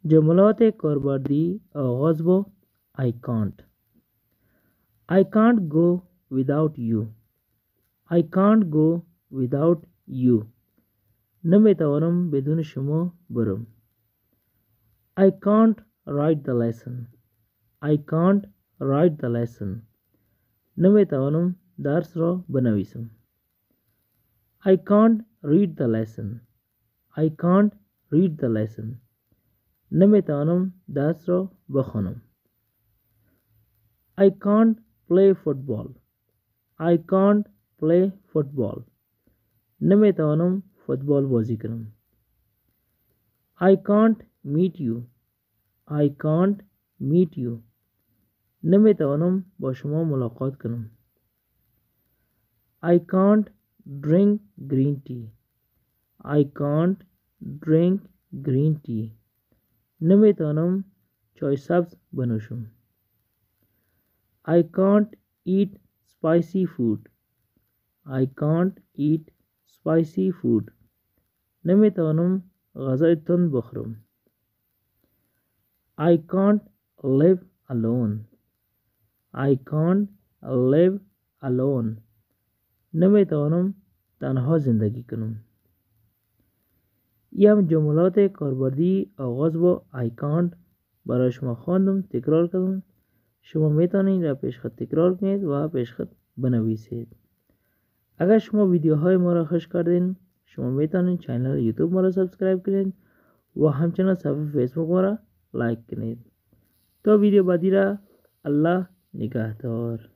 جملات کاربردی آغاز با I can't. I can't go without you. I can't go without you. نمیتوانم بدون شما برم. I can't write the lesson. I can't write the lesson. نمیتوانم درس را بنویسم. I can't read the lesson. I can't read the lesson. نمیتوانم درس را بخوانم. I can't play football. I can't play football. نمیتوانم فوتبال بازی کنم. I can't meet you. I can't meet you. نمیتوانم با شما ملاقات کنم. I can't drink green tea. I can't drink green tea. نمیتوانم چای سبز بنوشم. I can't eat spicy food. I can't eat spicy food. نمیتوانم غذای تند بخورم. I can't live alone. I can't live alone. نمیتوانم تنها زندگی کنم. این هم جملات کاربردی آغاز با I can't برای شما خواندم، تکرار کردم. شما میتونید را پیشخط تکرار کنید و پیشخط بنویسید. اگر شما ویدیوهای ما را خوش کردین، شما میتونید چینل یوتیوب ما را سبسکرایب کنید و همچنین صفحه فیسبوک ما را لایک کنید. تا ویدیو بعدی را الله نگهدار.